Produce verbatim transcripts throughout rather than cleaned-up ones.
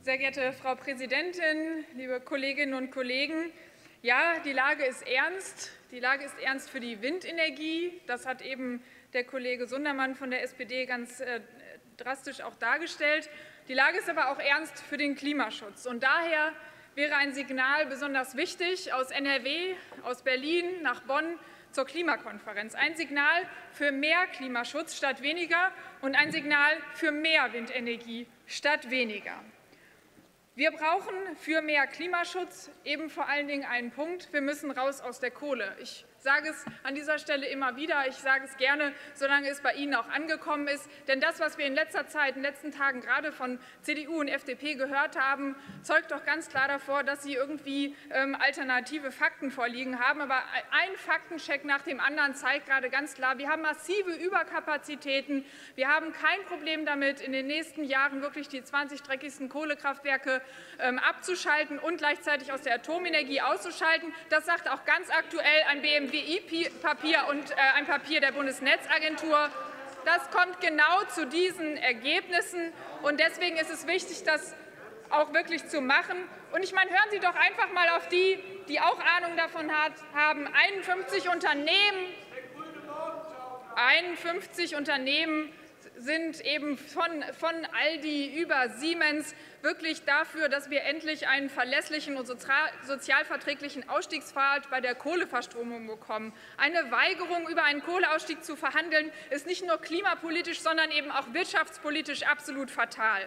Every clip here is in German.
Sehr geehrte Frau Präsidentin, liebe Kolleginnen und Kollegen! Ja, die Lage ist ernst. Die Lage ist ernst für die Windenergie. Das hat eben der Kollege Sundermann von der S P D ganz äh, drastisch auch dargestellt. Die Lage ist aber auch ernst für den Klimaschutz. Und daher wäre ein Signal besonders wichtig aus N R W, aus Berlin nach Bonn zur Klimakonferenz. Ein Signal für mehr Klimaschutz statt weniger und ein Signal für mehr Windenergie statt weniger. Wir brauchen für mehr Klimaschutz eben vor allen Dingen einen Punkt. Wir müssen raus aus der Kohle. Ich sage es an dieser Stelle immer wieder. Ich sage es gerne, solange es bei Ihnen auch angekommen ist. Denn das, was wir in letzter Zeit, in den letzten Tagen gerade von C D U und F D P gehört haben, zeugt doch ganz klar davor, dass Sie irgendwie ähm, alternative Fakten vorliegen haben. Aber ein Faktencheck nach dem anderen zeigt gerade ganz klar, wir haben massive Überkapazitäten. Wir haben kein Problem damit, in den nächsten Jahren wirklich die zwanzig dreckigsten Kohlekraftwerke ähm, abzuschalten und gleichzeitig aus der Atomenergie auszuschalten. Das sagt auch ganz aktuell ein B M W I-Papier und äh, ein Papier der Bundesnetzagentur. Das kommt genau zu diesen Ergebnissen. Und deswegen ist es wichtig, das auch wirklich zu machen. Und ich meine, hören Sie doch einfach mal auf die, die auch Ahnung davon hat, haben. einundfünfzig Unternehmen, einundfünfzig Unternehmen sind eben von, von Aldi über Siemens wirklich dafür, dass wir endlich einen verlässlichen und sozialverträglichen Ausstiegspfad bei der Kohleverstromung bekommen. Eine Weigerung, über einen Kohleausstieg zu verhandeln, ist nicht nur klimapolitisch, sondern eben auch wirtschaftspolitisch absolut fatal.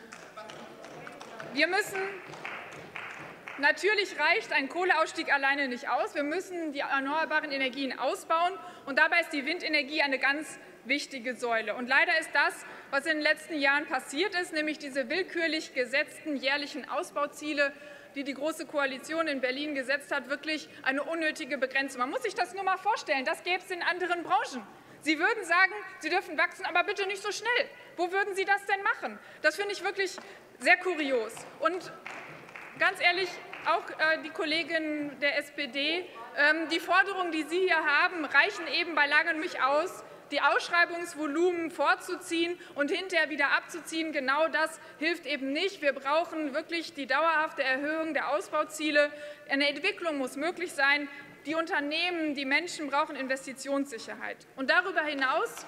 Wir müssen Natürlich reicht ein Kohleausstieg alleine nicht aus. Wir müssen die erneuerbaren Energien ausbauen, und dabei ist die Windenergie eine ganz wichtige Säule. Und leider ist das, was in den letzten Jahren passiert ist, nämlich diese willkürlich gesetzten jährlichen Ausbauziele, die die Große Koalition in Berlin gesetzt hat, wirklich eine unnötige Begrenzung. Man muss sich das nur mal vorstellen, das gäbe es in anderen Branchen. Sie würden sagen, Sie dürfen wachsen, aber bitte nicht so schnell. Wo würden Sie das denn machen? Das finde ich wirklich sehr kurios. Und ganz ehrlich, auch äh, die Kolleginnen der S P D, ähm, die Forderungen, die Sie hier haben, reichen eben beileibe nicht aus, die Ausschreibungsvolumen vorzuziehen und hinterher wieder abzuziehen. Genau das hilft eben nicht. Wir brauchen wirklich die dauerhafte Erhöhung der Ausbauziele. Eine Entwicklung muss möglich sein. Die Unternehmen, die Menschen brauchen Investitionssicherheit. Und darüber hinaus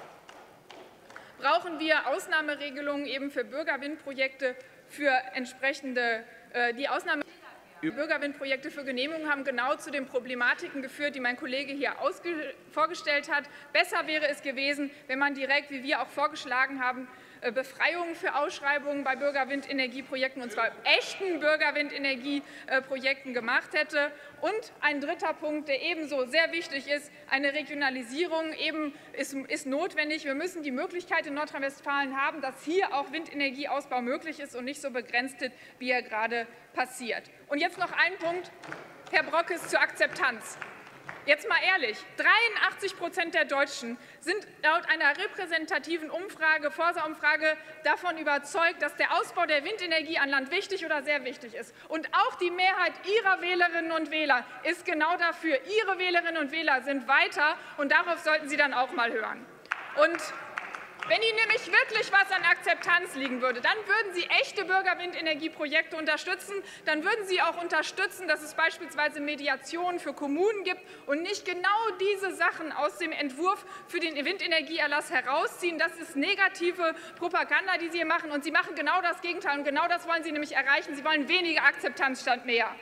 brauchen wir Ausnahmeregelungen eben für Bürgerwindprojekte, für entsprechende äh, die Ausnahme Bürgerwindprojekte für Genehmigung haben genau zu den Problematiken geführt, die mein Kollege hier vorgestellt hat. Besser wäre es gewesen, wenn man direkt, wie wir auch vorgeschlagen haben, Befreiungen für Ausschreibungen bei Bürgerwindenergieprojekten, und zwar echten Bürgerwindenergieprojekten, gemacht hätte. Und ein dritter Punkt, der ebenso sehr wichtig ist, eine Regionalisierung eben ist, ist notwendig. Wir müssen die Möglichkeit in Nordrhein-Westfalen haben, dass hier auch Windenergieausbau möglich ist und nicht so begrenzt ist, wie er gerade passiert. Und jetzt noch ein Punkt, Herr Brockes, zur Akzeptanz. Jetzt mal ehrlich, dreiundachtzig Prozent der Deutschen sind laut einer repräsentativen Umfrage, Forsa-Umfrage, davon überzeugt, dass der Ausbau der Windenergie an Land wichtig oder sehr wichtig ist. Und auch die Mehrheit Ihrer Wählerinnen und Wähler ist genau dafür. Ihre Wählerinnen und Wähler sind weiter, und darauf sollten Sie dann auch mal hören. Und wenn Ihnen nämlich wirklich was an Akzeptanz liegen würde, dann würden Sie echte Bürgerwindenergieprojekte unterstützen. Dann würden Sie auch unterstützen, dass es beispielsweise Mediationen für Kommunen gibt und nicht genau diese Sachen aus dem Entwurf für den Windenergieerlass herausziehen. Das ist negative Propaganda, die Sie hier machen. Und Sie machen genau das Gegenteil. Und genau das wollen Sie nämlich erreichen. Sie wollen weniger Akzeptanz statt mehr.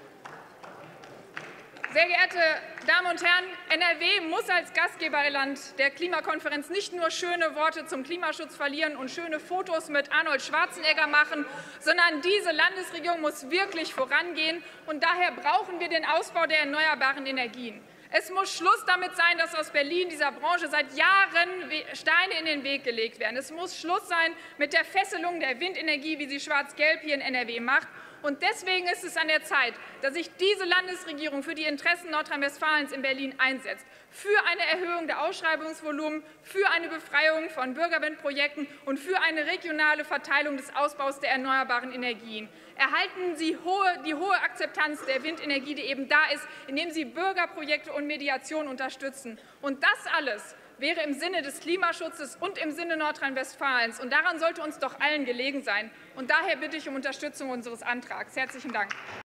Sehr geehrte Damen und Herren, N R W muss als Gastgeberland der Klimakonferenz nicht nur schöne Worte zum Klimaschutz verlieren und schöne Fotos mit Arnold Schwarzenegger machen, sondern diese Landesregierung muss wirklich vorangehen. Und daher brauchen wir den Ausbau der erneuerbaren Energien. Es muss Schluss damit sein, dass aus Berlin dieser Branche seit Jahren Steine in den Weg gelegt werden. Es muss Schluss sein mit der Fesselung der Windenergie, wie sie Schwarz-Gelb hier in N R W macht. Und deswegen ist es an der Zeit, dass sich diese Landesregierung für die Interessen Nordrhein-Westfalens in Berlin einsetzt, für eine Erhöhung der Ausschreibungsvolumen, für eine Befreiung von Bürgerwindprojekten und für eine regionale Verteilung des Ausbaus der erneuerbaren Energien. Erhalten Sie hohe, die hohe Akzeptanz der Windenergie, die eben da ist, indem Sie Bürgerprojekte und Mediation unterstützen. Und das alles wäre im Sinne des Klimaschutzes und im Sinne Nordrhein-Westfalens. Und daran sollte uns doch allen gelegen sein. Und daher bitte ich um Unterstützung unseres Antrags. Herzlichen Dank.